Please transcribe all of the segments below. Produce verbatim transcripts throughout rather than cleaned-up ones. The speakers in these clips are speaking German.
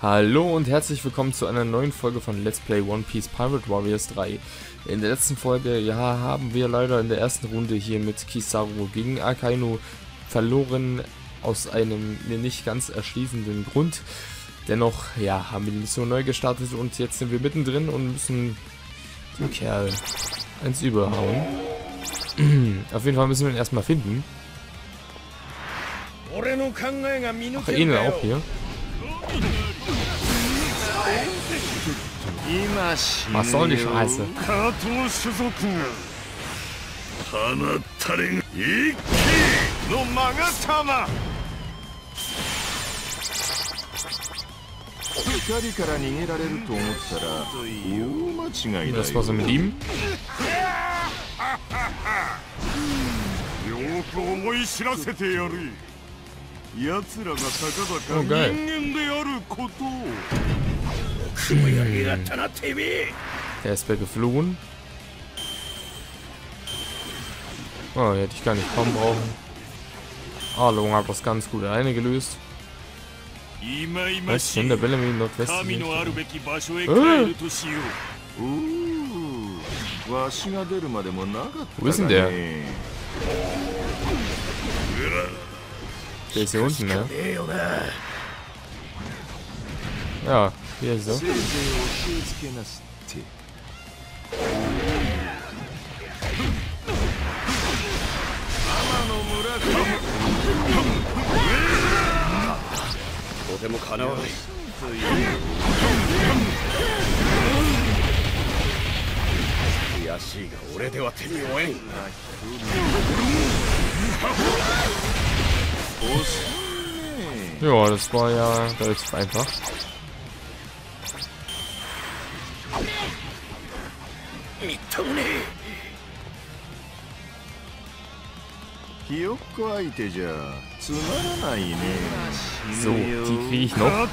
Hallo und herzlich willkommen zu einer neuen Folge von Let's Play One Piece Pirate Warriors drei. In der letzten Folge, ja, haben wir leider in der ersten Runde hier mit Kizaru gegen Akainu verloren, aus einem mir nicht ganz erschließenden Grund. Dennoch, ja, haben wir die Mission neu gestartet und jetzt sind wir mittendrin und müssen den Kerl ins Überhauen. Auf jeden Fall müssen wir ihn erstmal finden. Ach, Enel auch hier. Was soll die Scheiße? Das war so mit ihm. Oh, geil. Der ist weggeflogen. Oh, hätte ich gar nicht kommen brauchen. Arlong hat das ganz gut alleine gelöst. Was? Wenn der Bellamy nordwestlich. Ah! Wo ist denn der? Der ist hier unten, ne? Ja, hier ist er. Ja, das war ja relativ einfach. So, die kriege ich noch.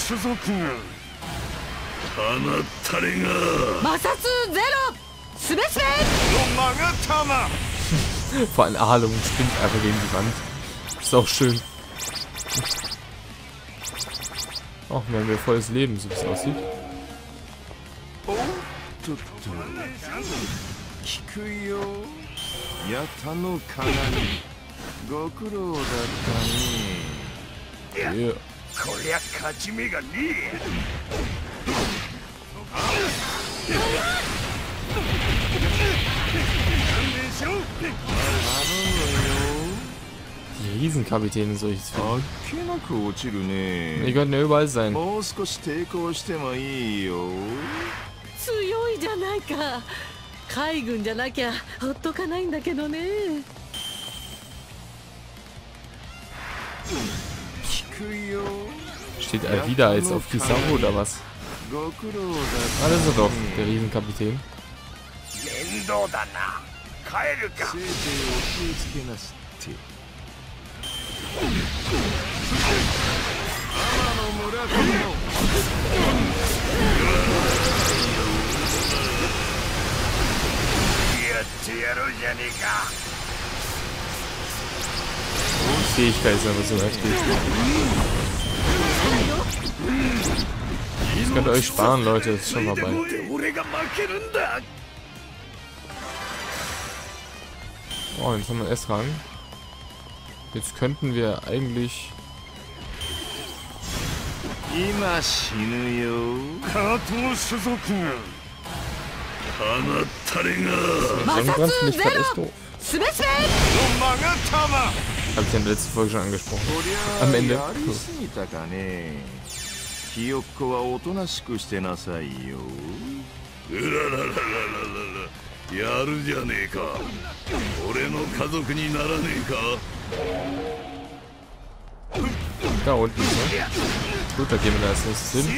Vor allem Arlong springt einfach gegen die Wand. Ist auch schön. Auch wenn wir volles Leben, so wie es aussieht. Ja. Die Riesenkapitäne soll ich es finden. Die könnten ja überall sein. Steht er wieder als auf Kizaru oder was? Ah, das ist er doch, der Riesenkapitän. Die Fähigkeit ist aber so heftig. Das könnt ihr euch sparen, Leute, das ist schon vorbei. Oh, jetzt haben wir S-Rang. Jetzt könnten wir eigentlich... Sonnenbrand finde ich gerade echt doof. Habe ich ja in der letzten Folge schon angesprochen. Am Ende. Da unten, ne? Gut, da gehen wir da als nächstes hin.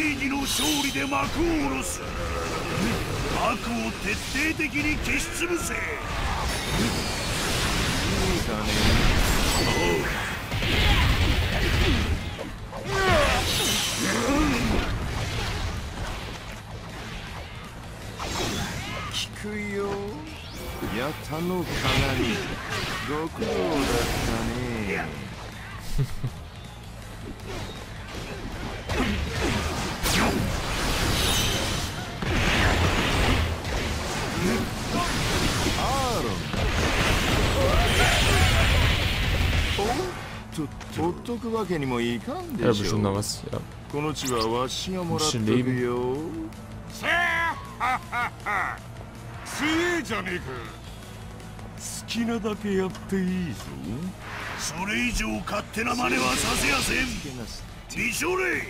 ほっとくわけにもいかんで Ja, しょ bestimmt noch う。 was. Ja. この地はわしがもらっと Ein く bisschen よ。 せあははは強えじゃねえか。好きなだけやっていいぞ。それ以上勝手な真似はさせやせん。美少年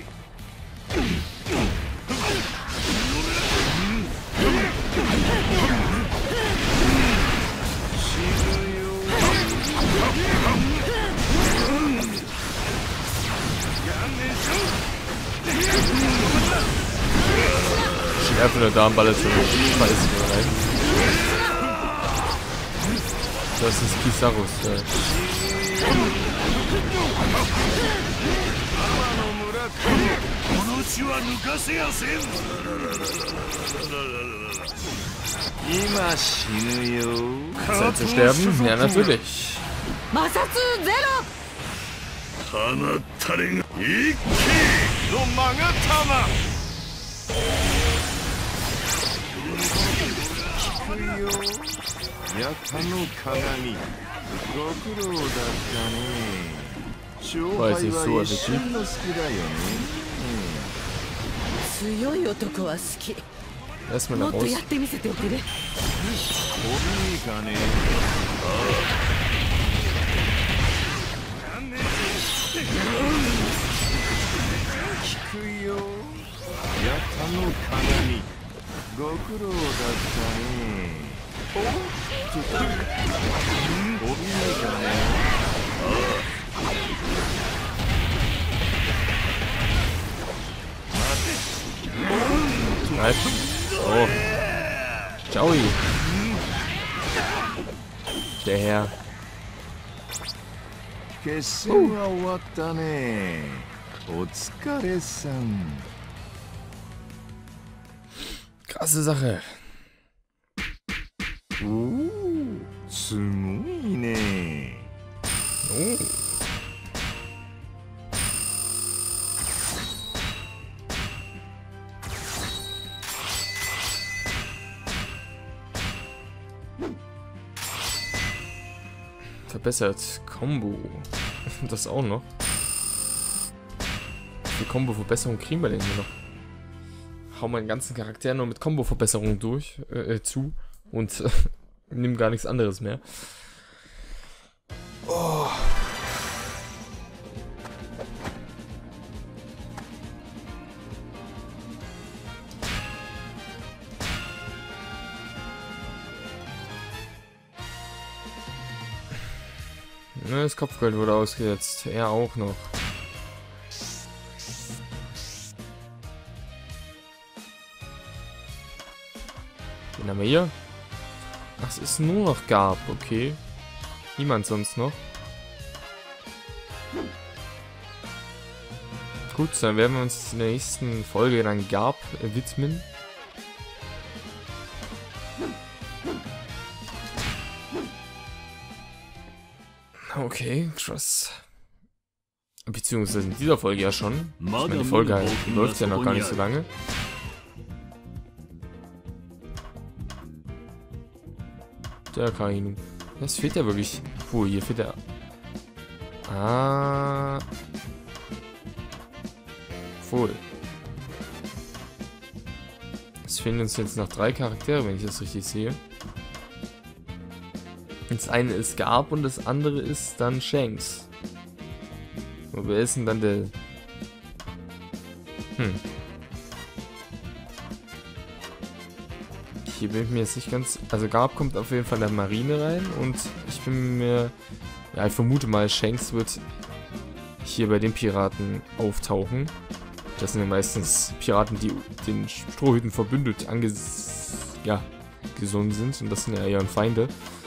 Schärfe der Darmballe zu beißen rein. Das ist Kisarus. Ja. Zeit zu sterben? Ja, natürlich. War jetzt nicht so effektiv. 強い男は好き。 Erstmal も nach っと raus. やってみせておくれ。 Nein. Oh. Ciao. Der Herr. 決戦は終わったね。お疲れさん。 Krasse Sache. Uh, すごいね。 Oh. Verbessert Combo. Das auch noch. Die Combo-Verbesserung kriegen wir denn hier noch? Hau meinen ganzen Charakter nur mit Combo-Verbesserung durch, äh, zu und äh, nimm gar nichts anderes mehr. Oh. Das Kopfgeld wurde ausgesetzt. Er auch noch. Den haben wir hier. Ach, es ist nur noch Garb, okay. Niemand sonst noch. Gut, dann werden wir uns in der nächsten Folge dann Garb äh, widmen. Okay, krass. Beziehungsweise in dieser Folge ja schon. Ich meine, die Folge halt läuft ja noch gar nicht so lange. Der Kainu. Das fehlt ja wirklich. Puh, hier fehlt der. Ah. Voll. Es fehlen uns jetzt noch drei Charaktere, wenn ich das richtig sehe. Das eine ist Garb und das andere ist dann Shanks. Und wer ist denn dann der... Hm. Hier bin ich mir jetzt nicht ganz... Also Garb kommt auf jeden Fall in der Marine rein und ich bin mir... Ja, ich vermute mal, Shanks wird hier bei den Piraten auftauchen. Das sind ja meistens Piraten, die den Strohhüten verbündet anges... Ja, gesonnen sind und das sind ja eher Feinde.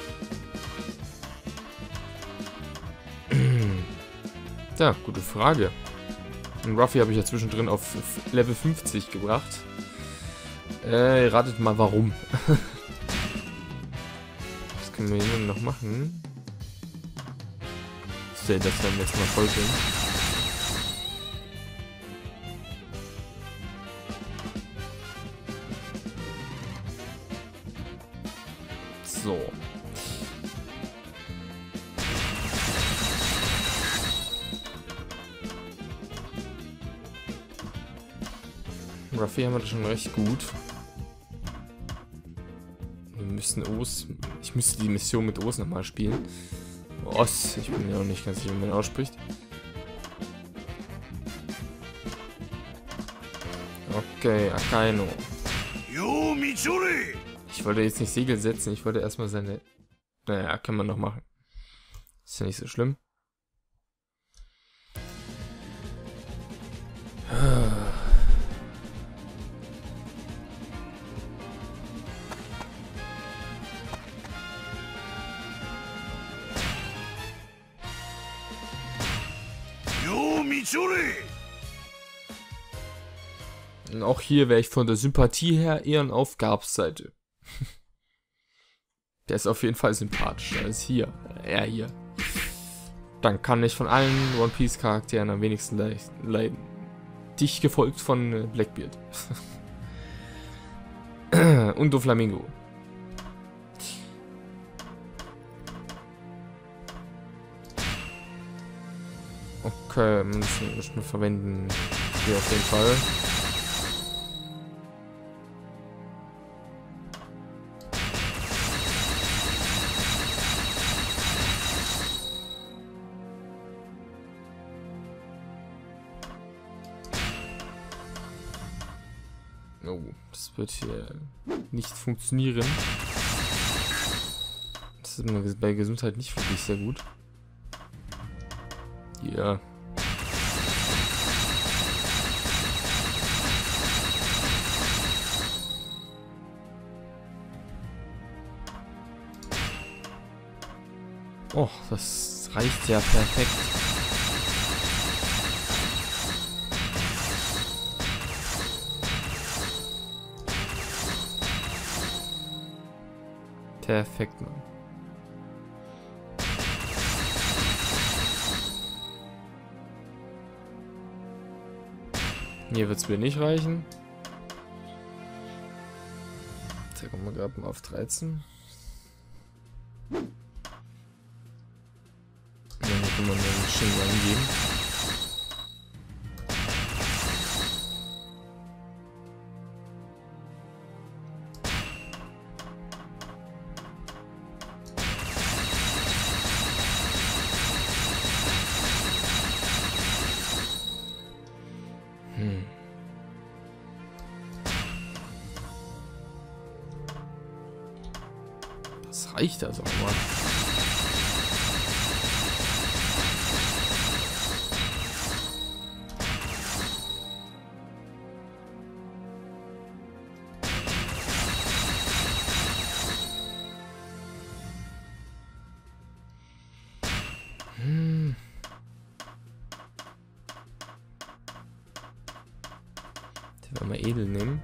Ja, gute Frage. Und Ruffy habe ich ja zwischendrin auf Level fünfzig gebracht. Äh, ratet mal warum. Was können wir hier noch machen? So, das werden wir jetzt mal folgen. So. Ruffy haben wir das schon recht gut. Wir müssen Os. Ich müsste die Mission mit Os nochmal spielen. Os, ich bin mir auch nicht ganz sicher, wie man ausspricht. Okay, Akainu. Ich wollte jetzt nicht Segel setzen, ich wollte erstmal seine. Naja, kann man noch machen. Ist ja nicht so schlimm. Und auch hier wäre ich von der Sympathie her eher auf Garbs Seite. Der ist auf jeden Fall sympathischer als hier. Er hier. Dann kann ich von allen One Piece Charakteren am wenigsten le leiden. Dich gefolgt von äh, Blackbeard. Und Doflamingo. Okay, müssen, müssen wir verwenden. Hier auf jeden Fall. Oh, das wird hier nicht funktionieren. Das ist bei Gesundheit nicht wirklich sehr gut. Ja. Oh, das reicht ja perfekt. Perfekt, Mann. Hier wird es mir nicht reichen. Da kommen wir gerade mal auf dreizehn. Dann kann man den Schienen angeben. Hm. Das reicht also auch mal. Hm. Den werden wir edel nehmen.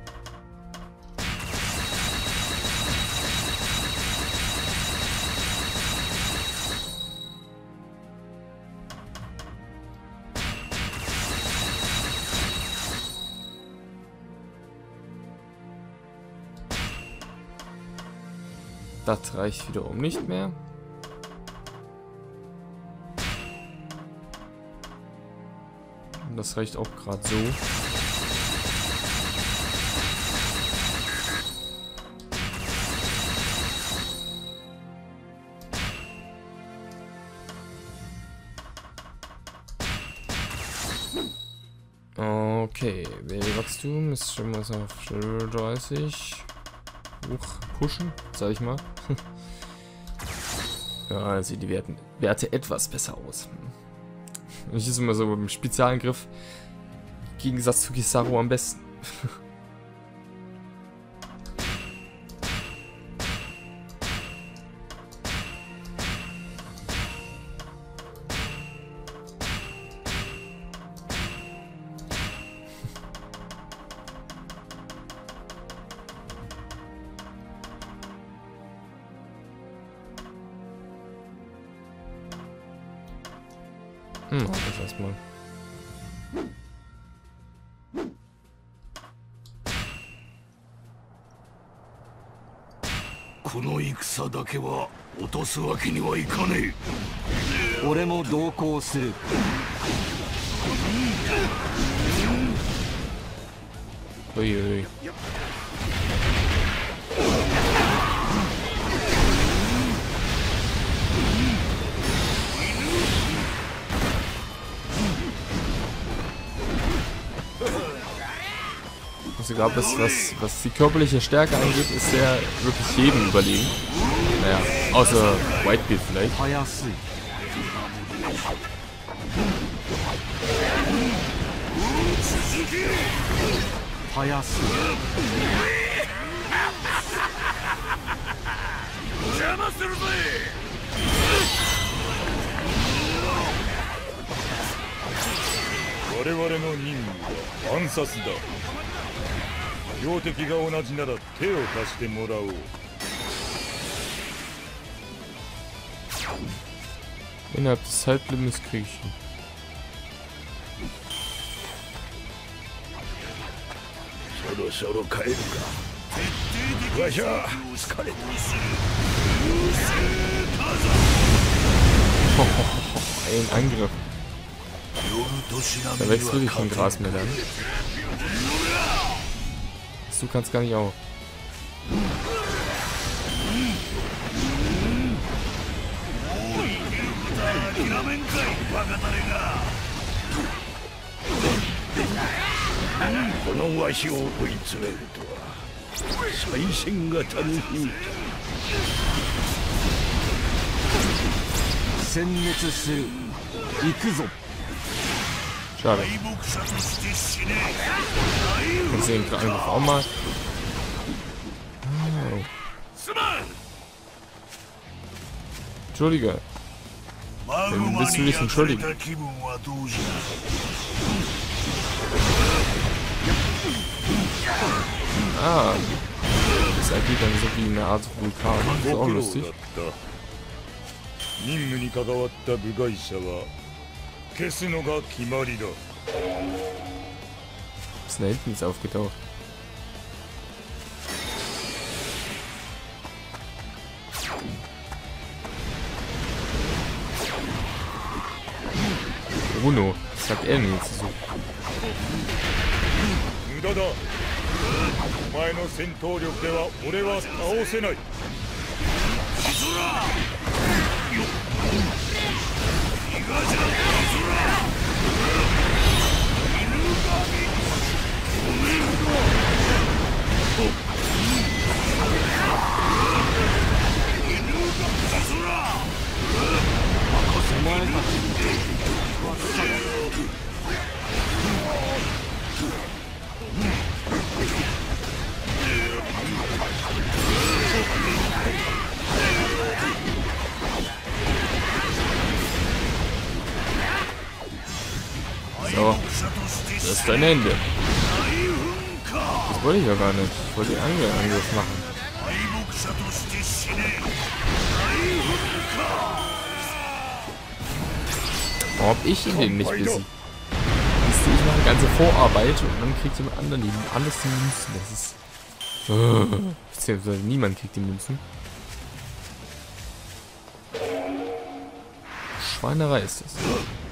Das reicht wiederum nicht mehr. Und das reicht auch gerade so. Okay, Wachstum ist schon mal auf dreißig. Hoch pushen, sag ich mal. Ja, sieht die Werte, Werte etwas besser aus. Ich ist immer so beim Spezialangriff im Gegensatz zu Kizaru am besten. Hm, das erstmal. Uiui. Also gab es, was, was die körperliche Stärke angeht, ist er wirklich jedem überlegen. Naja, außer Whitebeard vielleicht. Innerhalb des Zeitlimits kriege ich ihn. Ein Angriff. Da wächst wirklich kein Gras mehr dann. Du kannst gar nicht auch. Schade. Kannst du den Angriff auch mal. Oh. Entschuldige. Dann willst du dich entschuldigen? Ah. Das agiert dann so wie eine Art Vulkan. Das ist auch lustig. Was da hinten ist aufgetaucht? Bruno, was sagt er denn jetzt so? So, das ist dein Ende. Das wollte ich ja gar nicht. Ich wollte den Angriff machen. Warum hab ich ihn nicht besiegt? Ich mache ganze Vorarbeit und dann kriegt jemand anderen die alles die Münzen. Das ist. Uh, beziehungsweise niemand kriegt die Münzen. Schweinerei ist das.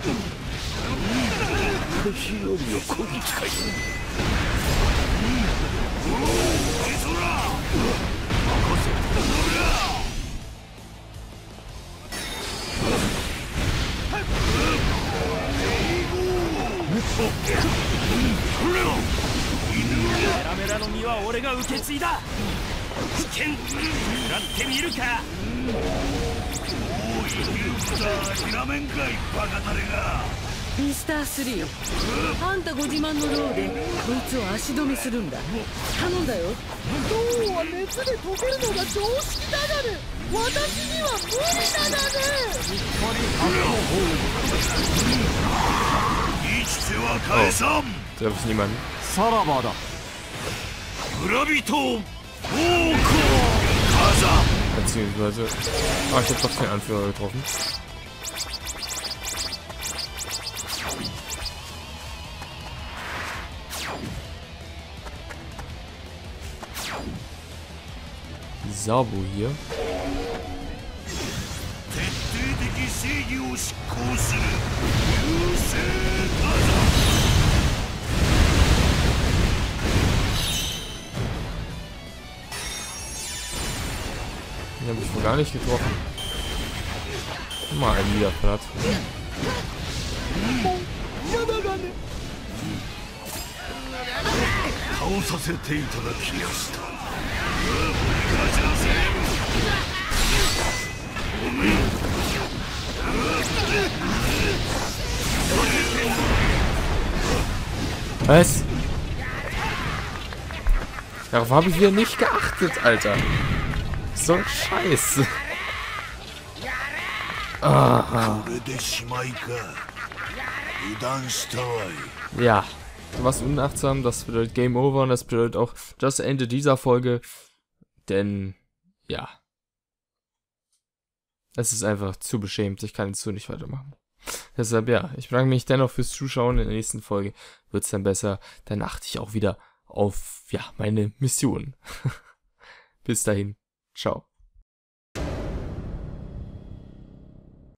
ミスタースリー、あんたご自慢のローでこいつを足止めするんだ。頼んだよ。 銅は熱で溶けるのが常識だがね。私には無理だがね。 生きては返さん。 Treffe ich niemanden? さらばだ。 村人王子風。 Beziehungsweise. Ah, ich hab doch keinen Anführer getroffen. Sabo hier. habe ich wohl gar nicht getroffen. Mal ein Niederplatt. 倒させていただきました。 Was? Darauf habe ich wieder nicht geachtet, Alter. So ein Scheiß. Aha. Ja, du warst unachtsam, das bedeutet Game Over und das bedeutet auch das Ende dieser Folge. Denn, ja. Es ist einfach zu beschämt, ich kann jetzt so nicht weitermachen. Deshalb, ja, ich bedanke mich dennoch fürs Zuschauen. In der nächsten Folge wird es dann besser. Dann achte ich auch wieder auf, ja, meine Mission. Bis dahin, ciao.